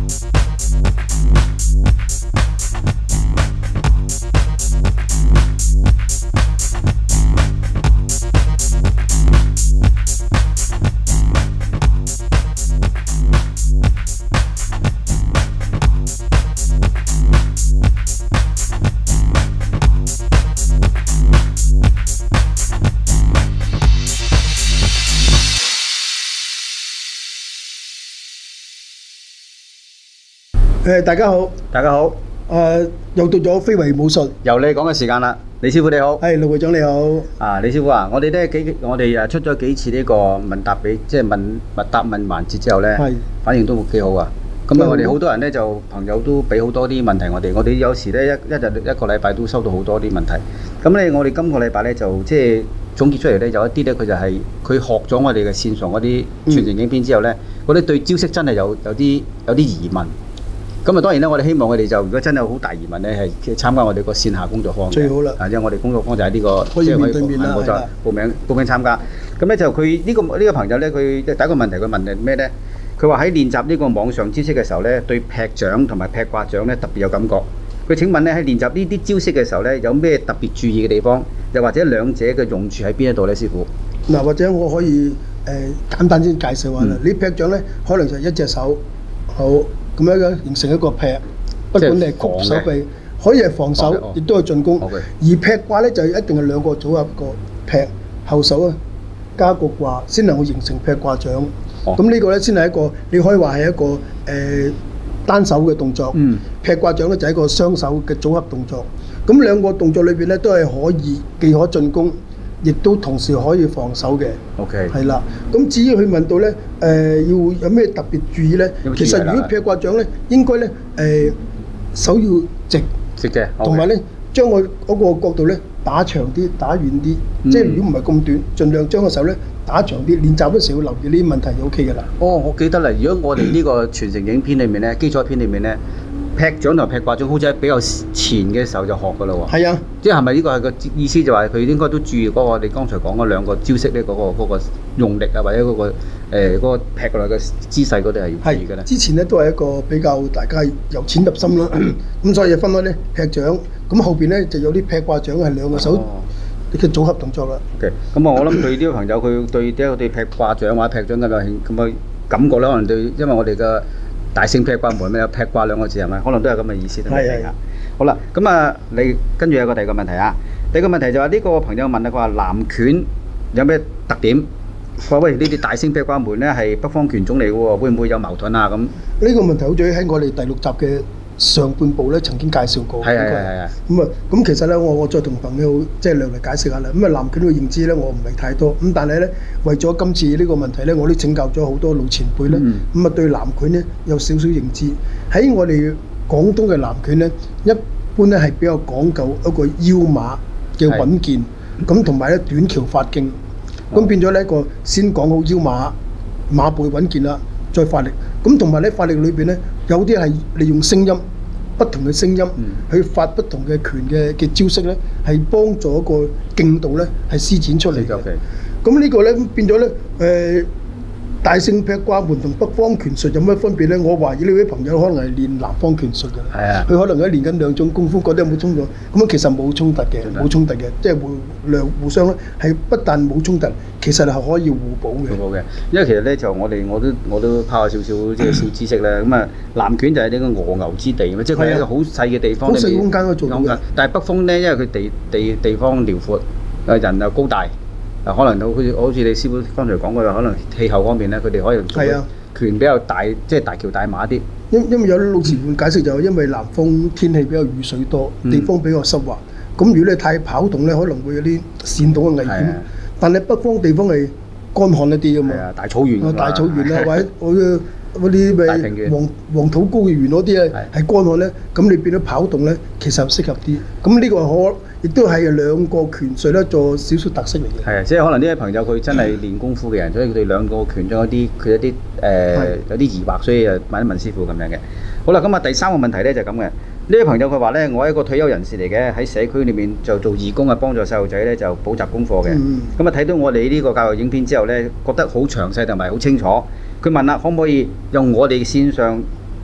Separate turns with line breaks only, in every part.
大家好，
大家好，
又到咗非遺武術，
由你講嘅時間啦，李師傅你好。
係陸會長你好。
李師傅啊，我哋出咗幾次呢個問答比，即係問答問環節之後咧，反應都幾好啊。咁啊，我哋好多人咧就朋友都俾好多啲問題我哋有時咧一個禮拜都收到好多啲問題。咁咧我哋今個禮拜咧就即係總結出嚟咧有一啲咧佢就係佢學咗我哋嘅線上嗰啲傳承影片之後咧，嗰啲對招式真係有啲疑問。咁啊，當然咧，我哋希望佢哋就如果真係好大疑問咧，係參加我哋個線下工作坊嘅。最好啦。因為我哋工作坊就喺呢個，
可以面對面啦，
冇錯，報名參加。咁咧就佢呢個朋友咧，佢第一個問題佢問係咩咧？佢話喺練習呢個網上招式嘅時候咧，對劈掌同埋劈掛掌咧特別有感覺。佢請問咧喺練習呢啲招式嘅時候咧，有咩特別注意嘅地方？又或者兩者嘅用處喺邊一度咧，師傅？
嗱，或者我可以簡單先介紹下啦。你劈掌咧，可能就一隻手好。咁樣形成一個劈，不管你係曲手臂，可以係防守，亦都係進攻。而劈掛咧就一定係兩個組合個劈後手加個掛，先能夠形成劈掛掌。咁呢個咧先係一個，你可以話係一個單手嘅動作。劈掛掌咧就係一個雙手嘅組合動作。咁兩個動作裏邊咧都係可以既可進攻，亦都同時可以防守嘅。係啦。咁至於佢問到咧，要有咩特別注意咧？其實如果劈掛掌咧，應該咧手要直嘅，同埋咧將佢嗰個角度咧打長啲、打遠啲。即係如果唔係咁短，盡量將個手咧打長啲。練習嗰時要留意呢啲問題就 OK 嘅啦。我
記得啦。如果我哋呢個傳承影片裏面咧，基礎片裏面咧。劈掌同劈掛掌好似喺比較前嘅時候就學㗎啦喎。係啊，即係咪呢個係個意思就話佢應該都注意嗰個你剛才講嗰兩個招式咧，嗰個用力啊，或者嗰個劈過來嘅姿勢嗰啲係要注意嘅咧。之前咧都係一個比較大家由淺入深啦，咁所以分開咧劈掌，咁後邊咧就有啲劈掛掌係兩個手嘅組合動作啦。OK， 咁我諗對呢個朋友佢對劈掛掌或者劈掌咁嘅感覺咧，可能對，因為我哋嘅大聖劈掛門咩有劈掛兩個字係咪？可能都係咁嘅意思。係啊。好啦，咁啊，你跟住有個第二個問題啊。第二個問題就話呢個朋友問啊，佢話南拳有咩特點？佢話喂，呢啲大聖劈掛門咧係北方拳種嚟嘅喎，會唔會有矛盾啊？咁呢
個問題好似喺我哋第6集嘅上半部咧曾經介紹過。係啊。咁其實咧，我再同朋友即係略嚟解釋下啦。咁啊，南拳嘅認知咧，我唔係太多。咁但係咧，為咗今次呢個問題咧，我都請教咗好多老前輩咧。咁啊，對南拳咧有少少認知。喺我哋廣東嘅南拳咧，一般咧係比較講究一個腰馬嘅穩健，咁同埋咧短橋發勁。咁變咗呢個先講好腰馬步穩健啦，再發力。咁同埋咧發力裏邊咧，有啲係利用聲音，不同嘅聲音去發不同嘅拳嘅招式咧，係幫助一個勁度咧係施展出嚟嘅。咁呢個咧變咗咧大聖劈掛門同北方拳術有咩分別咧？我懷疑呢位朋友可能係練南方拳術嘅。係啊，佢可能喺練緊兩種功夫，覺得有冇衝突？咁樣其實冇衝突嘅，即係互相咧係不但冇衝突，其實係可以互補嘅。互補嘅，因為其實咧就我都拋下少少即係小知識咧。咁啊，南拳就係呢個鵝牛之地嘛，即係佢係一個好細嘅地方，好細空間可以做到嘅。但係北風咧，因為佢地方遼闊，人又高大。可能好似你師傅剛才講過，可能氣候方面咧，佢哋可以拳比較大，即係大橋大馬啲。因為有啲老前輩解釋就係因為南方天氣比較雨水多，地方比較濕滑，咁如果你太跑動咧，可能會有啲跣到嘅危險。但係北方地方係乾旱一啲㗎嘛，大草原啊，或者嗰啲咩黃土高原嗰啲咧係乾旱咧，咁你變咗跑動咧，其實適合啲。咁呢個亦都係兩個拳術咧，做少少特色嚟嘅。係啊，即係可能呢位朋友佢真係練功夫嘅人，所以佢哋兩個拳中有啲疑惑，所以就問一問師傅咁樣嘅。好啦，咁啊第三個問題咧就係咁嘅。呢位朋友佢話咧，我係一個退休人士嚟嘅，喺社區裏面就做義工啊，幫助細路仔咧就補習功課嘅。咁啊睇到我哋呢個教育影片之後咧，覺得好詳細同埋好清楚。佢問啦，可唔可以用我哋線上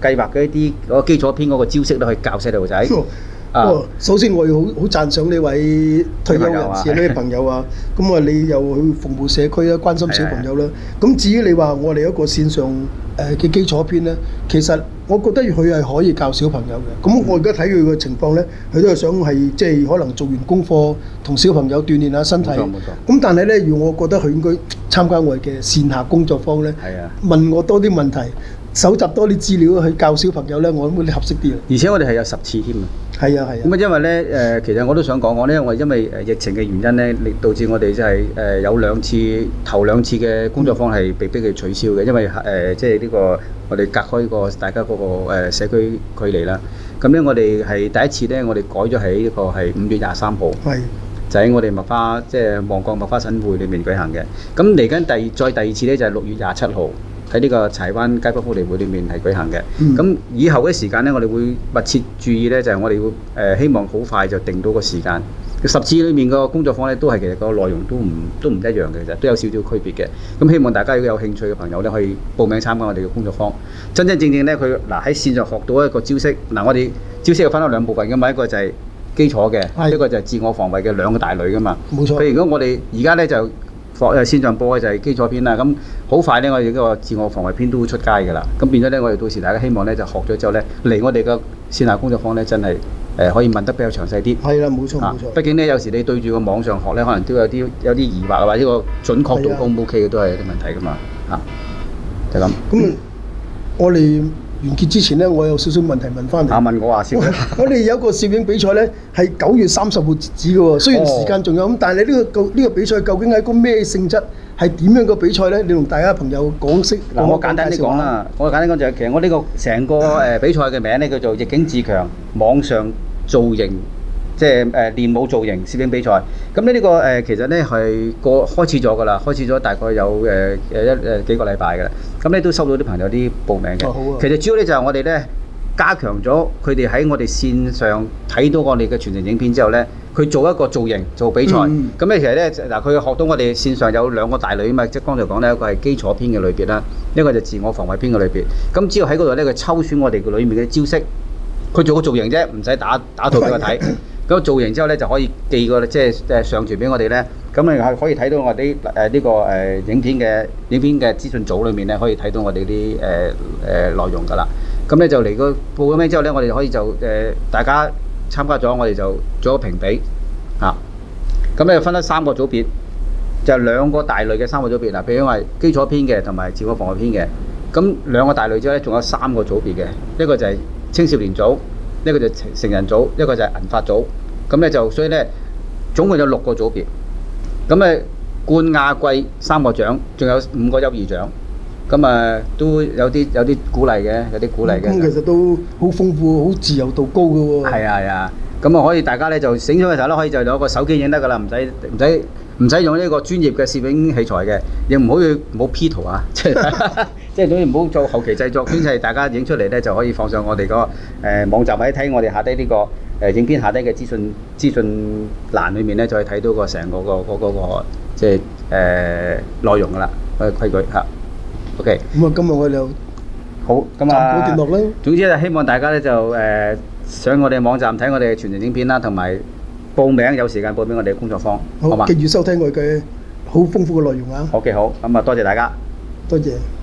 計劃嘅一啲嗰個基礎編嗰個招式咧，去教細路仔。
首先我要好讚賞呢位退休人士呢位朋友啊，咁啊你又去服務社區啦，關心小朋友啦。咁至於你話我哋一個線上嘅基礎編咧，其實我覺得佢係可以教小朋友嘅。咁我而家睇佢嘅情況咧，佢都係想係即係可能做完功課，同小朋友鍛鍊下身體。冇錯。咁但係咧，如果我覺得佢應該參加我哋嘅線下工作坊咧，問我多啲問題，搜集多啲資料去教小朋友咧，我諗會合適啲啊。
而且我哋係有10次添啊。係啊。咁啊，因為咧其實我都想講講咧，因為疫情嘅原因咧，導致我哋即係有頭兩次嘅工作坊係被逼去取消嘅，因為即係呢個我哋隔開個大家嗰個社區距離啦。咁咧我哋係第一次咧，我哋改咗喺呢個係5月23號。係。就喺我哋麥花即係旺角麥花臣會裏面舉行嘅。咁嚟緊第二次咧就係6月27號。喺呢個柴灣街坊福利會裏面係舉行嘅，咁以後嘅時間咧，我哋會密切注意咧，就係我哋會希望好快就定到個時間。10次裏面個工作坊咧，都係其實個內容都唔一樣嘅，其實都有少少區別嘅。咁希望大家如果有興趣嘅朋友咧，可以報名參加我哋嘅工作坊。真正咧，佢喺線上學到一個招式。我哋招式有分咗2部分嘅嘛，一個就係基礎嘅，一個就係自我防衛嘅2個大類噶嘛。冇錯。譬如如果我哋而家咧就線上播嘅就係基礎編啦，咁好快咧，我哋呢個自我防衛編都會出街㗎啦。咁變咗咧，我哋到時大家希望咧就學咗之後咧，嚟我哋嘅線下工作坊咧，真係可以問得比較詳細啲。係啦，冇錯冇錯。畢竟咧，有時你對住個網上學咧，可能都有啲疑惑啊，或者個準確度 O 唔 OK 嘅都係有啲問題㗎嘛。就咁。咁我哋完結之前咧，我有少少問題問翻你。問我話先。我哋有個攝影比賽咧，係9月30號截止嘅喎。雖然時間仲有咁，但係呢個比賽究竟係一個咩性質？係點樣個比賽咧？你同大家朋友講識。嗱，我簡單啲講啦。我簡單講就係其實我呢個成個比賽嘅名咧叫做逆境自強網上造型，即係練武造型攝影比賽。咁呢個其實咧係開始咗㗎啦，開始咗大概有幾個禮拜㗎啦。咁咧都收到啲朋友啲報名嘅。好啊。其實主要咧就係我哋咧加強咗佢哋喺我哋線上睇到我哋嘅傳承影片之後咧，佢做一個造型做比賽。咁咧其實咧嗱，佢學到我哋線上有2個大類啊嘛，即係剛才講咧一個係基礎編嘅類別啦，一個就自我防衛編嘅類別。咁只要喺嗰度咧，佢抽選我哋嘅裏面嘅招式，佢做個造型啫，唔使打圖俾我睇。咁造型之後咧就可以寄個即係上傳俾我哋咧。咁你係可以睇到我哋呢個影片嘅資訊組裏面咧，可以睇到我哋啲內容㗎啦。咁咧就嚟個報咗名之後咧，我哋可以就大家參加咗，我哋就做個評比嚇。咁咧分咗3個組別，就2個大類嘅3個組別嗱，譬如話基礎編嘅同埋自我防衛編嘅。咁2個大類之後咧，仲有3個組別嘅，一個就係青少年組，一個就係成人組，一個就係銀髮組。咁咧就所以咧總共有6個組別。咁冠亞季3個獎，仲有5個優異獎。咁都有啲鼓勵嘅，有啲鼓勵嘅。咁其實都好豐富，好自由度高嘅喎。係啊係啊，咁可以大家咧就醒咗嘅時候咧，可以就攞個手機影得㗎啦，唔使用呢個專業嘅攝影器材嘅，亦唔好 P 圖啊，即係總之唔好做後期製作，總之係大家影出嚟咧就可以放上我哋個網站，或者睇我哋下低呢個影片下低嘅資訊欄裏面咧，就可以睇到個成個即係內容㗎啦，規矩嚇。OK，咁今日我哋就好咁暫告段落啦。總之就希望大家咧就上我哋網站睇我哋嘅傳承影片啦，同埋報名有時間報名我哋嘅工作坊，好嘛？記住收聽我哋嘅好豐富嘅內容啊！OK，好，咁多謝大家，多謝。